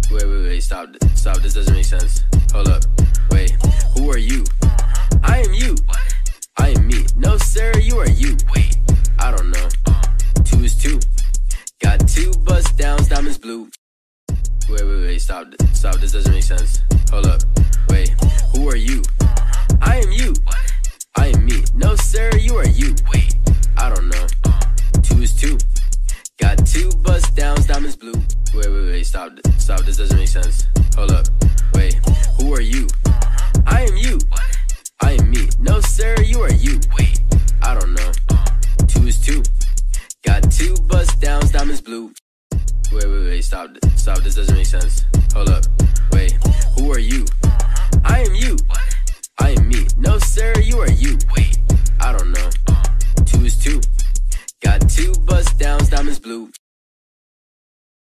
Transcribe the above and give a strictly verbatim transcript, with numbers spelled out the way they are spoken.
Wait, wait, wait, stop, stop, this doesn't make sense. Hold up, wait, who are you? I am you. I am me. No, sir, you are you. Wait, I don't know. Two is two. Got two bust downs, diamonds blue. Wait, wait, wait, stop, stop, this doesn't make sense. Hold up, wait, who are you? I am you. I am me. No, sir, you are you. Wait, I don't know. Two is two. Got two bust downs, diamonds blue. Wait, wait, wait, stop, stop, this doesn't make sense. Hold up, wait, who are you? I am you. I am me. No, sir, you are you. Wait, I don't know. Two is two. Got two bust downs, diamonds blue. Wait, wait, wait, stop, stop, this doesn't make sense. Hold up, wait, who are you? I am you. I am me. No, sir, you are you. Wait, I don't know. Two is two. Got two bust downs, diamonds blue.